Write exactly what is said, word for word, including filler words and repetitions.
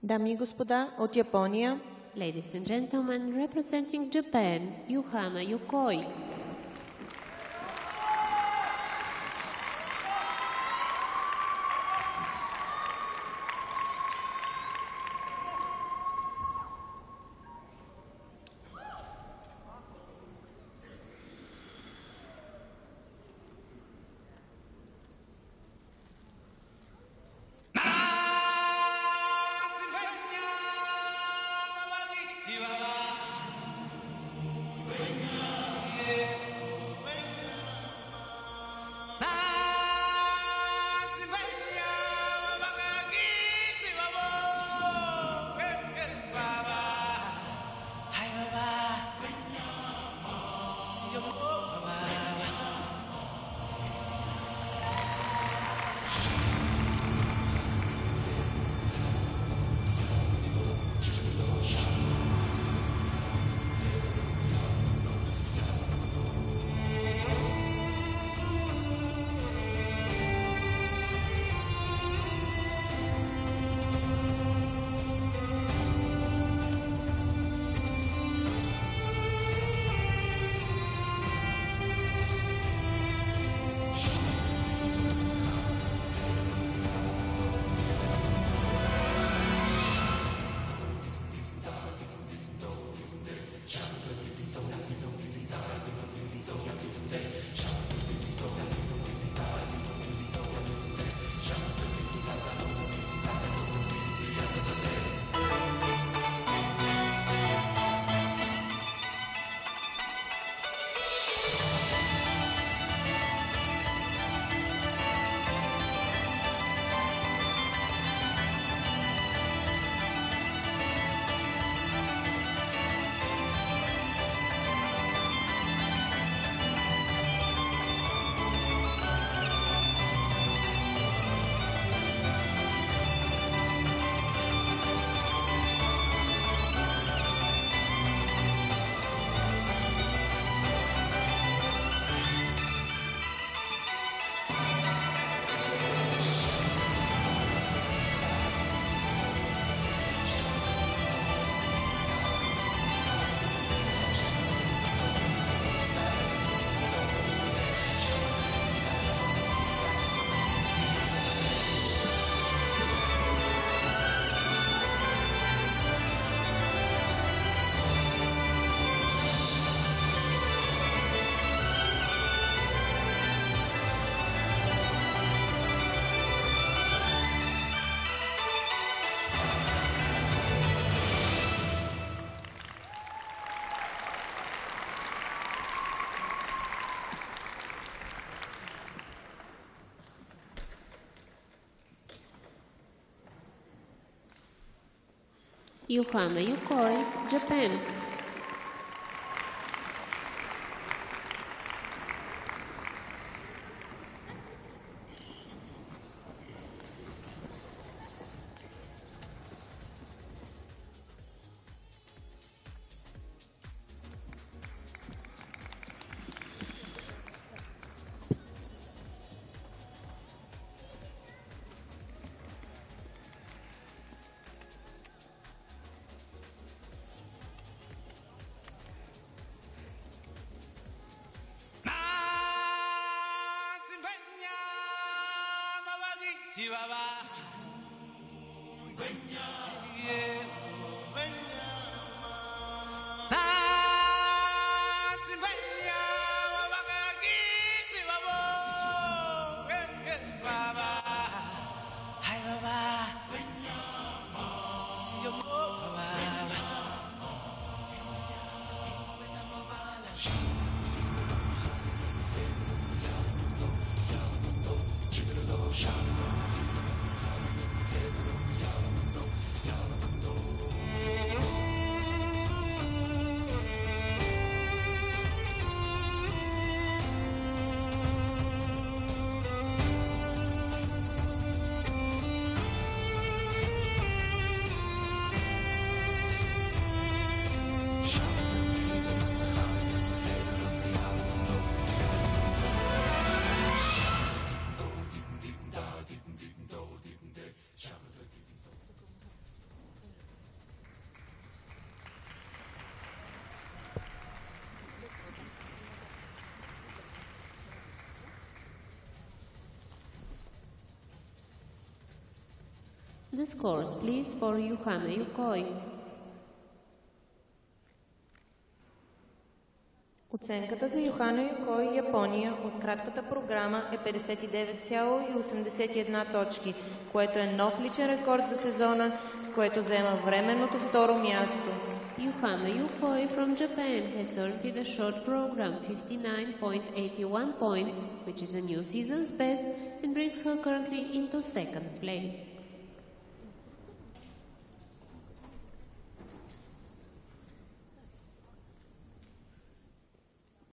Дами и господа, от Япония, Ladies and gentlemen, representing Japan, Yuhana Yokoi. Yuhana Yokoi, Japan. Shine. The scores, please, for Yuhana Yukoi. Оценката за Йохана Юкой, Япония, от кратката програма е петдесет и девет цяло осемдесет и една точки, което е нов личен рекорд за сезона, с което заема временното второ място. Yuhana Yukoi from Japan has earned in a short program fifty-nine point eight one points, which is a new season's best, and brings her currently into second place.